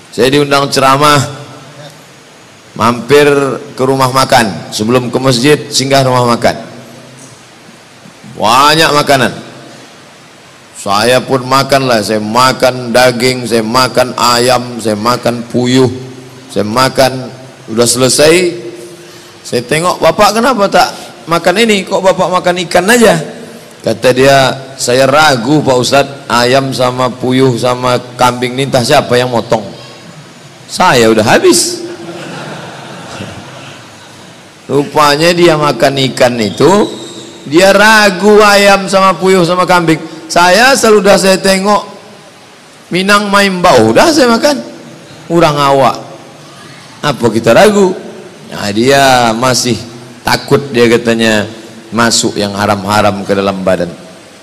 Saya diundang ceramah, mampir ke rumah makan. Sebelum ke masjid, singgah rumah makan. Banyak makanan. Saya pun makanlah. Saya makan daging, saya makan ayam, saya makan puyuh, saya makan. Udah selesai, saya tengok, bapak kenapa tak makan ini? Kok bapak makan ikan aja? Kata dia, saya ragu Pak Ustadz, ayam sama puyuh sama kambing ini entah siapa yang motong. Saya udah habis. Rupanya dia makan ikan itu, dia ragu ayam sama puyuh sama kambing. Saya sudah saya tengok Minang main bau, udah saya makan. Urang awak. Apa kita ragu? Nah, dia masih takut, dia katanya masuk yang haram-haram ke dalam badan.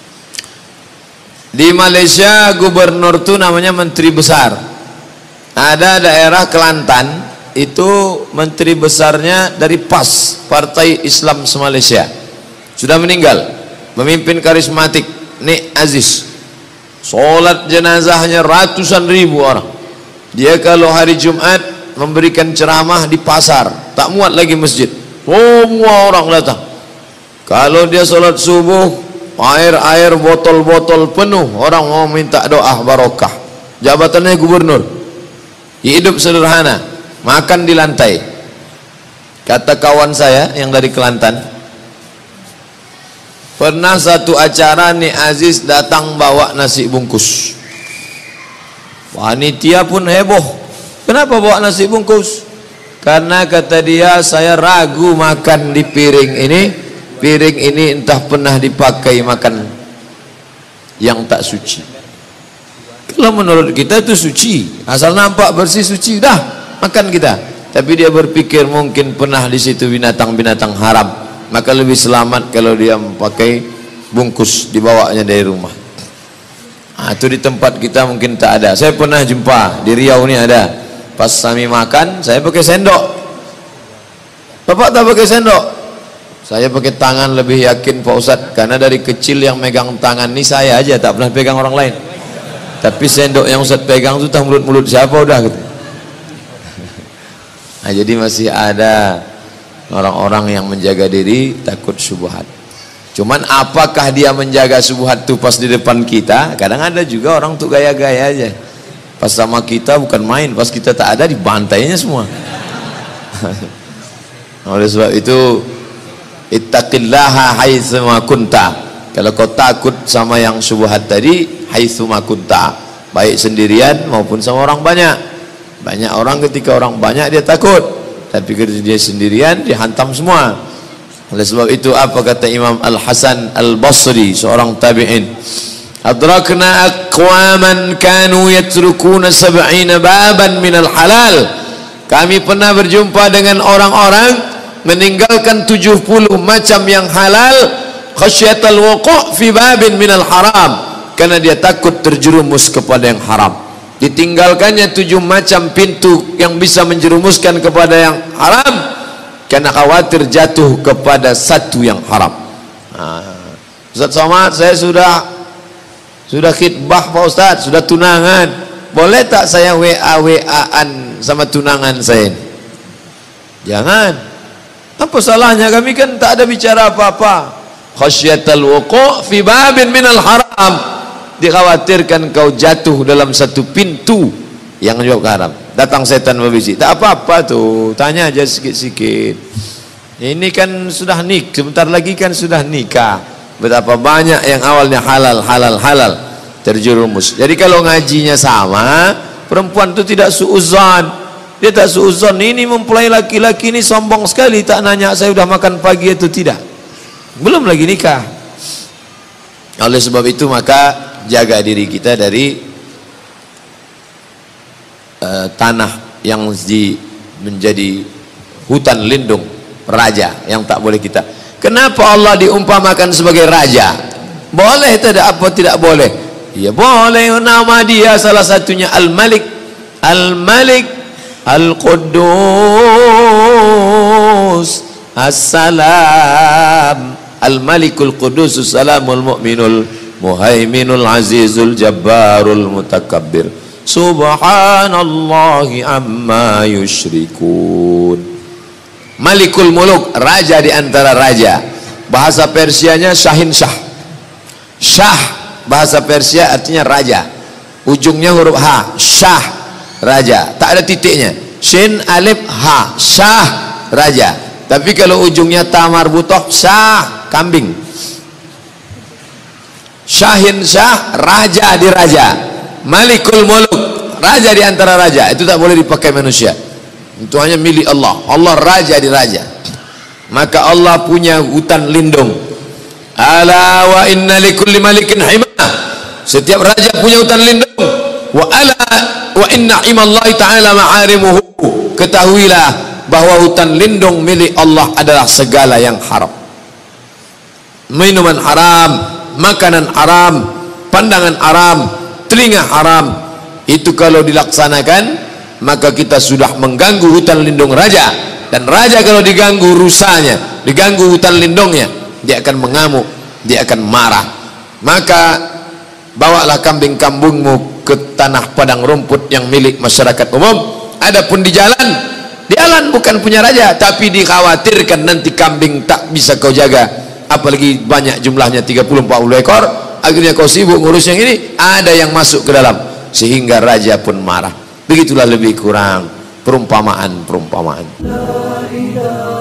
Di Malaysia gubernur itu namanya menteri besar. Ada daerah Kelantan itu menteri besarnya dari PAS, Partai Islam Malaysia. Sudah meninggal. Pemimpin karismatik Nek Aziz. Sholat jenazahnya ratusan ribu orang. Dia kalau hari Jumat memberikan ceramah di pasar, tak muat lagi masjid. Semua orang datang. Kalau dia sholat subuh, air botol-botol penuh, orang mau minta doa barokah. Jabatannya gubernur, hidup sederhana, makan di lantai. Kata kawan saya yang dari Kelantan, pernah satu acara nih Aziz datang bawa nasi bungkus. Panitia pun heboh. Kenapa bawa nasi bungkus? Karena kata dia, saya ragu makan di piring ini. Piring ini entah pernah dipakai makan yang tak suci. Kalau menurut kita itu suci, asal nampak bersih suci, dah makan kita. Tapi dia berpikir mungkin pernah di situ binatang-binatang haram, maka lebih selamat kalau dia memakai bungkus dibawanya dari rumah. Nah, itu di tempat kita mungkin tak ada. Saya pernah jumpa di Riau ini ada. Pas kami makan, saya pakai sendok. Bapak tak pakai sendok? Saya pakai tangan, lebih yakin Pak Ustadz, karena dari kecil yang megang tangan ini saya aja, tak pernah pegang orang lain. Tapi sendok yang Ustadz pegang itu tak mulut-mulut siapa udah gitu. Nah, jadi masih ada orang-orang yang menjaga diri takut syubhat. Cuman apakah dia menjaga syubhat itu pas di depan kita? Kadang ada juga orang tuh gaya-gaya aja. Pas sama kita bukan main, pas kita tak ada dibantainya semua. Oleh sebab itu, ittaqillaha haitsu ma kunta. Kalau kau takut sama yang syubhat tadi, haitsu ma kunta, baik sendirian maupun sama orang banyak. Banyak orang, ketika orang banyak dia takut, tapi ketika dia sendirian dia hantam semua. Oleh sebab itu apa kata Imam Al-Hasan Al-Basri, seorang tabi'in, adrakna aqwaman kanu yatrukuna 70 baban minal halal. Kami pernah berjumpa dengan orang-orang meninggalkan 70 macam yang halal, khasyatal wuqu' fi babin minal haram, karena dia takut terjerumus kepada yang haram. Ditinggalkannya 7 macam pintu yang bisa menjerumuskan kepada yang haram, karena khawatir jatuh kepada satu yang haram. Ustadz Somad, saya sudah khidbah Pak Ustadz, sudah tunangan, boleh tak saya WA-WA-an sama tunangan saya? Jangan. Apa salahnya? Kami kan tak ada bicara apa-apa. Khasyatal wuqu' fi babin minal haram, dikhawatirkan kau jatuh dalam satu pintu yang juga haram. Datang setan berbisik, tak apa-apa tuh, tanya aja sikit-sikit. Ini kan sudah sebentar lagi kan sudah nikah. Betapa banyak yang awalnya halal terjerumus. Jadi kalau ngajinya sama, perempuan itu tidak suuzon. Dia tak suuzon, ini mempelai laki-laki ini sombong sekali, tak nanya saya udah makan pagi atau tidak, belum lagi nikah. Oleh sebab itu maka jaga diri kita dari tanah yang menjadi hutan lindung raja yang tak boleh kita. Kenapa Allah diumpamakan sebagai raja? Boleh tidak? Apa tidak boleh? Ya boleh, nama dia salah satunya Al-Malik, Al-Malik, Al-Quddus, As-Salam, Al-Malikul Quddus, Salamul Mu'minul Muhaiminul Azizul Jabbarul Mutakabbir. subhanallahi amma yusyrikun. Malikul muluk, raja di antara raja. Bahasa Persianya Syahin Syah. Syah bahasa Persia artinya raja, ujungnya huruf H. Syah, raja, tak ada titiknya. Shin alif ha, Syah, raja. Tapi kalau ujungnya ta marbutoh, Syah, kambing. Syahin Syah, raja di raja. Malikul muluk, raja di antara raja. Itu tak boleh dipakai manusia, itu hanya milik Allah. Allah raja di raja. Maka Allah punya hutan lindung. Ala wa inna likulli malikin himah. Setiap raja punya hutan lindung. Wa ala wa inna imallahi ta'ala ma'arimuhu. Ketahuilah bahwa hutan lindung milik Allah adalah segala yang haram. Minuman haram, makanan haram, pandangan haram, telinga haram. Itu kalau dilaksanakan, maka kita sudah mengganggu hutan lindung raja. Dan raja kalau diganggu rusanya, diganggu hutan lindungnya, dia akan mengamuk, dia akan marah. Maka bawalah kambing-kambingmu ke tanah padang rumput yang milik masyarakat umum. Adapun di jalan bukan punya raja, tapi dikhawatirkan nanti kambing tak bisa kau jaga, apalagi banyak jumlahnya 30-40 ekor, akhirnya kau sibuk ngurus yang ini, ada yang masuk ke dalam, sehingga raja pun marah. Begitulah lebih kurang perumpamaan.